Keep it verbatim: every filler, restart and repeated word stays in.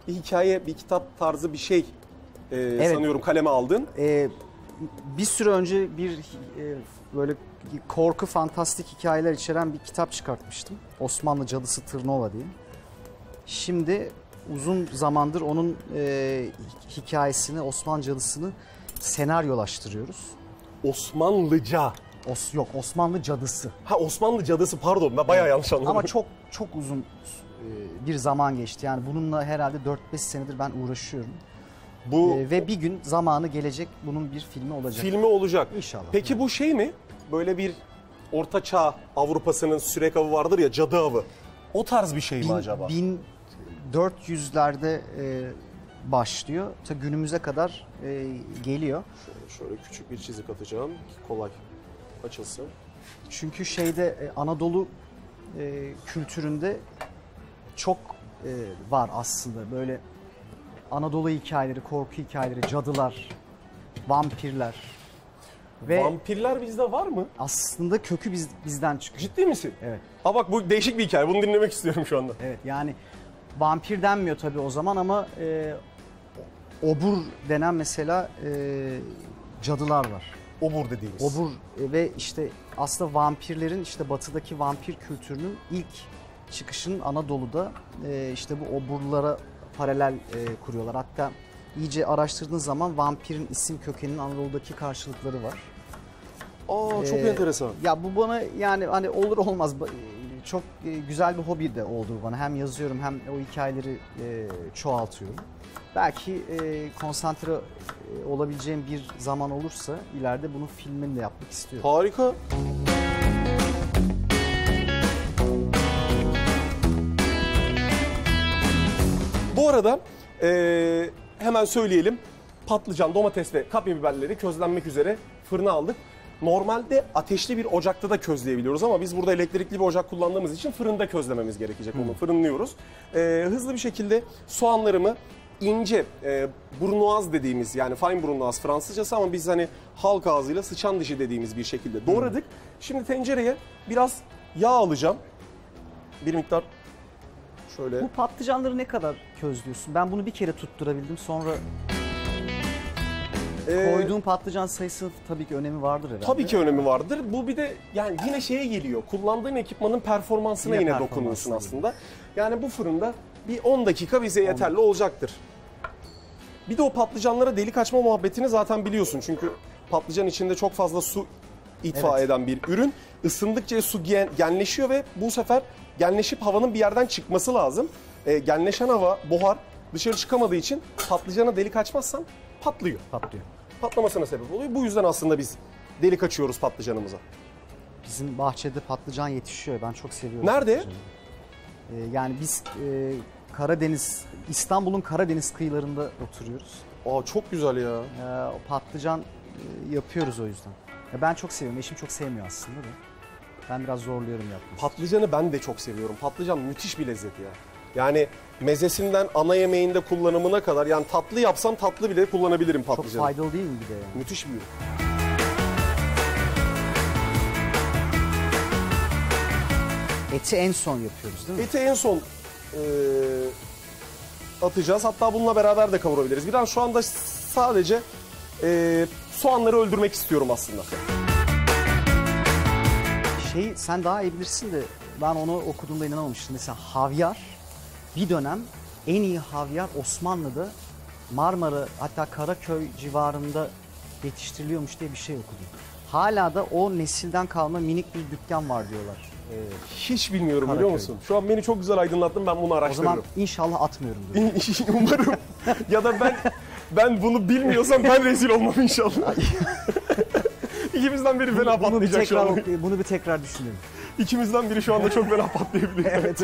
bir hikaye, bir kitap tarzı bir şey e, Evet. sanıyorum kaleme aldın. Ee, bir süre önce bir e, böyle korku fantastik hikayeler içeren bir kitap çıkartmıştım. Osmanlı Cadısı Tırnova diye. Şimdi uzun zamandır onun e, hikayesini, Osmanlı Cadısını senaryolaştırıyoruz. Osmanlıca. Os, yok Osmanlı Cadısı. Ha Osmanlı cadısı pardon ben bayağı yanlış anladım. Ama çok çok uzun e, bir zaman geçti. Yani bununla herhalde dört beş senedir ben uğraşıyorum. bu E, ve bir gün zamanı gelecek bunun bir filmi olacak. filmi olacak. İnşallah. Peki bu şey mi? Böyle bir Orta Çağ Avrupa'sının sürek avı vardır ya, cadı avı. O tarz bir şey mi Bin- acaba? bin dört yüzlerde e, başlıyor. Ta günümüze kadar e, geliyor. Şöyle, şöyle küçük bir çizik atacağım ki kolay açılsın. Çünkü şeyde e, Anadolu e, kültüründe çok e, var aslında böyle Anadolu hikayeleri, korku hikayeleri, cadılar, vampirler ve Vampirler bizde var mı? aslında kökü biz, bizden çıkıyor. Ciddi misin? Evet. Ha bak bu değişik bir hikaye. Bunu dinlemek istiyorum şu anda. Evet yani vampir denmiyor tabii o zaman ama e, obur denen mesela e, cadılar var. Obur dediğimiz. Obur e, ve işte aslında vampirlerin işte batıdaki vampir kültürünün ilk çıkışının Anadolu'da e, işte bu oburlara paralel e, kuruyorlar. Hatta iyice araştırdığınız zaman vampirin isim kökeninin Anadolu'daki karşılıkları var. Aa çok Ee, enteresan. Ya bu bana yani hani olur olmaz ba- çok e, güzel bir hobi de oldu bana. Hem yazıyorum hem o hikayeleri e, çoğaltıyorum. Belki e, konsantre e, olabileceğim bir zaman olursa ileride bunun filmini de yapmak istiyorum. Harika. Bu arada eee, hemen söyleyelim. Patlıcan, domates ve kapya biberleri közlenmek üzere fırına aldık. Normalde ateşli bir ocakta da közleyebiliyoruz ama biz burada elektrikli bir ocak kullandığımız için fırında közlememiz gerekecek. Onu fırınlıyoruz. Eee, hızlı bir şekilde soğanlarımı ince, e, brunoise dediğimiz yani fine brunoise Fransızcası ama biz hani halk ağzıyla sıçan dişi dediğimiz bir şekilde doğradık. Şimdi tencereye biraz yağ alacağım. Bir miktar şöyle. Bu patlıcanları ne kadar közlüyorsun? Ben bunu bir kere tutturabildim sonra Ee, koyduğun patlıcan sayısı tabii ki önemi vardır herhalde. Tabii ki önemi vardır. Bu bir de yani yine şeye geliyor. Kullandığın ekipmanın performansına Yine yine, performansına dokunuyorsun aslında. Yani bu fırında bir on dakika bize yeterli olacaktır. Bir de o patlıcanlara delik açma muhabbetini zaten biliyorsun. Çünkü patlıcan içinde çok fazla su itfa Evet. eden bir ürün. Isındıkça su gen- genleşiyor ve bu sefer genleşip havanın bir yerden çıkması lazım. E, genleşen hava, buhar dışarı çıkamadığı için patlıcana delik açmazsan patlıyor. Patlıyor. Patlamasına sebep oluyor. Bu yüzden aslında biz delik açıyoruz patlıcanımıza. Bizim bahçede patlıcan yetişiyor. Ben çok seviyorum. Nerede? patlıcanı. Ee, yani biz e, Karadeniz, İstanbul'un Karadeniz kıyılarında oturuyoruz. Aa çok güzel ya. Ee, o patlıcan e, yapıyoruz o yüzden. Ya ben çok seviyorum. Eşim çok sevmiyor aslında da. Ben biraz zorluyorum yapmayı. Patlıcanı ben de çok seviyorum. Patlıcan müthiş bir lezzet ya. Yani mezesinden ana yemeğinde kullanımına kadar yani tatlı yapsam tatlı bile kullanabilirim Çok patlıcanı. faydalı değil mi bir de yani? Müthiş bir ürün. Eti en son yapıyoruz değil mi? Eti en son e, atacağız. Hatta bununla beraber de kavurabiliriz. Biraz şu anda sadece e, soğanları öldürmek istiyorum aslında. Şey sen daha iyi bilirsin de ben onu okuduğumda inanamamıştım. Mesela havyar bir dönem en iyi havyar Osmanlı'da Marmara hatta Karaköy civarında yetiştiriliyormuş diye bir şey okudum. Hala da o nesilden kalma minik bir dükkan var diyorlar. Ee, Hiç bilmiyorum Karaköy'de. biliyor musun? Şu an beni çok güzel aydınlattın, ben bunu o zaman araştırıyorum. inşallah atmıyorumdur. Umarım. Ya da ben ben bunu bilmiyorsam ben rezil olmam inşallah. İkimizden biri fena Bunu bir patlayacak şu tekrar an. bunu bir tekrar düşünelim. İkimizden biri şu anda çok fena patlayabilir. Evet.